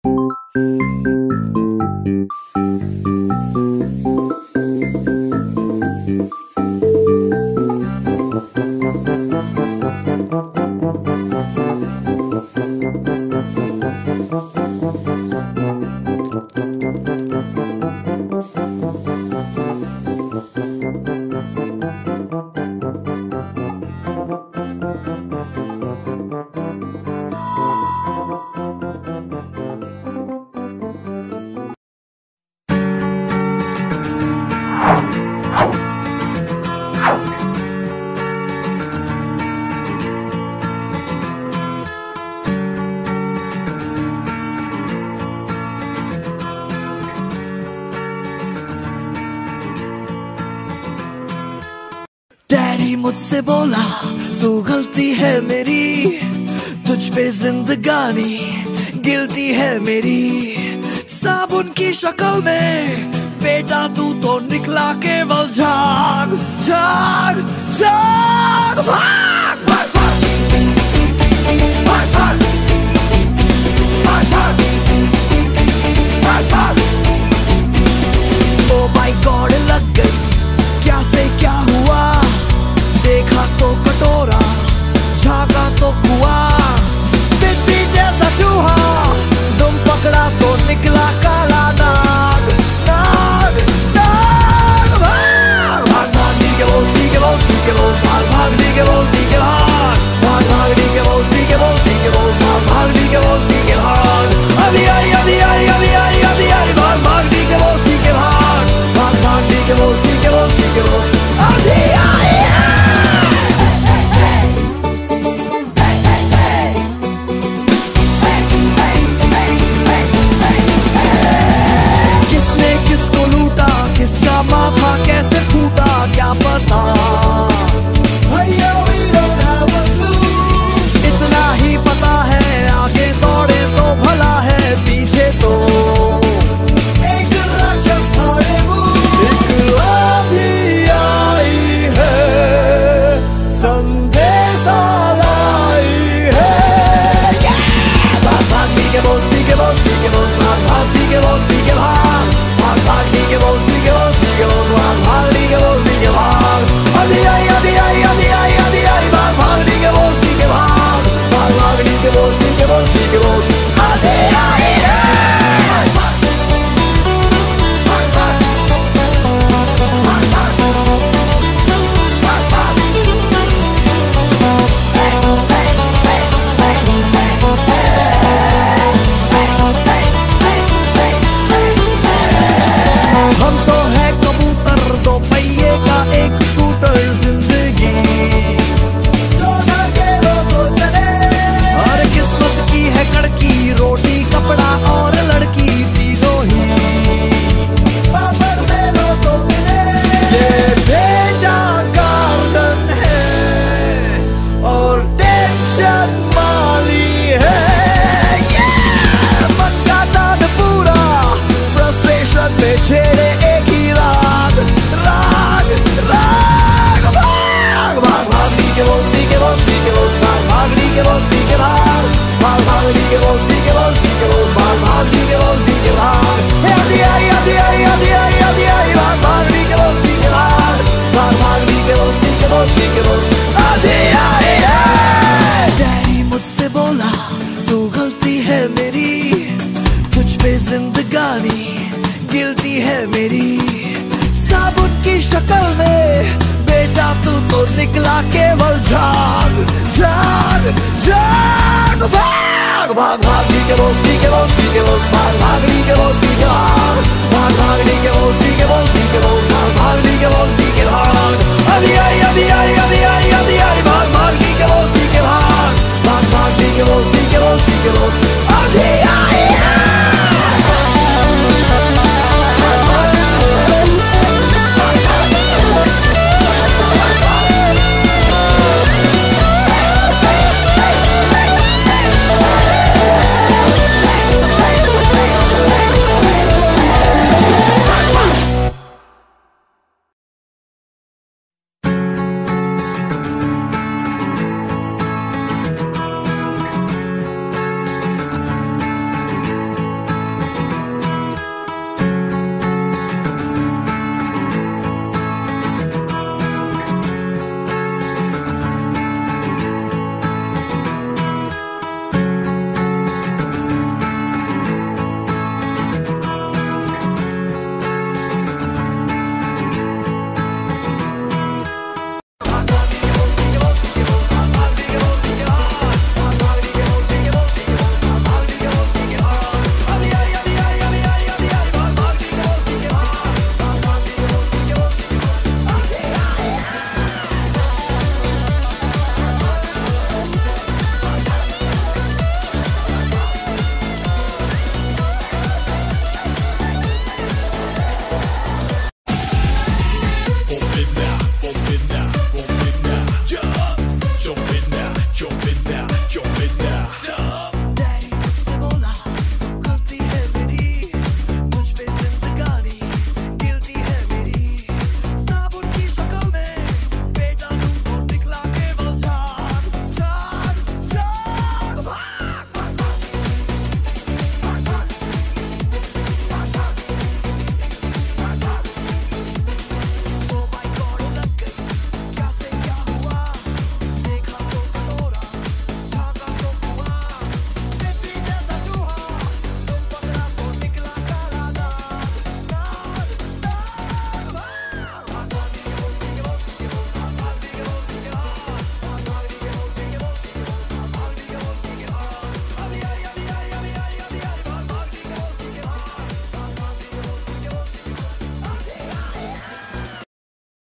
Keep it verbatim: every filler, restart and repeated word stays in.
Daddy मुझसे बोला तू गलती है मेरी, तुझ पे जिंदगानी गिल्टी है मेरी। साबुन की शक्ल में बेटा तू तो निकला केवल झाग झाग झाग। भाग भाग भाग भाग भाग भाग भाग भाग। ओ माय गॉड लग गई क्या से क्या हुआ, देखा तो कटोरा झांका तो कुआं। बिल्ली जैसा चूहा तुम पकड़ा तो निकला काला नाग नाग नाग। भाग भाग भाग डी के बोस डी के बोस डी के बोस भाग भाग डी के बोस डी के भाग भाग भाग डी के बोस डी के बोस डी के बोस भाग भाग डी के बोस डी के भाग। अभी आई अभी आई अभी आई अभी आई भाग भाग डी के बोस डी के भाग भाग भाग डी के बोस डी के बोस डी के बोस। अभी आई किसका माथा कैसे फूटा क्या पता, भैया we don't have a clue। इतना ही पता है आगे दौड़े तो भला है, पीछे तो एक राक्षस खड़े मुंह। एक आंधी आई है संदेशा लाई है। भाग भाग डी के बोस डी के बोस डी के बोस भाग भाग डी के बोस डी के भाग भाग भाग डी के बोस डी के बोस डी के बोस भाग भाग डी के बोस डी के भाग। अभी आई अभी आई अभी आई अभी आई भाग भाग डी के बोस डी के भाग भाग भाग डी के बोस डी के बोस डी के बोस। अभी आई हम तो है कबूतर दो पहिए का एक स्कूटर जिंदगी जो धके लो तो चले। और किस्मत की है कड़की रोटी कपड़ा और लड़की तीनों ही पापड़ में लो तो मिले। ये भेजा गार्डन है और टेंशन माली है। मन का दाद पूरा फ्रस्ट्रेशन में छेड़े एक ही राग राग राग। भाग भाग भाग डी के बोस डी के बोस डी के बोस भाग भाग डी के बोस डी के भाग भाग भाग डी के बोस डी के बोस डी के बोस भाग भाग डी के बोस डी के भाग। अभी आई अभी आई अभी आई अभी आई भाग भाग डी के बोस डी के भाग भाग भाग डी के बोस डी के बोस डी के बोस। अभी आई डैडी मुझसे बोला तू गलती है मेरी, तुझ पे जिंदगानी गिल्टी है मेरी। साबुन की शक्ल में बेटा तू तो निकला केवल झाग झाग झाग। भाग भाग भाग डी के बोस डी के बोस डी के बोस भाग भाग डी के बोस डी के भाग भाग भाग डी के बोस डी के बोस।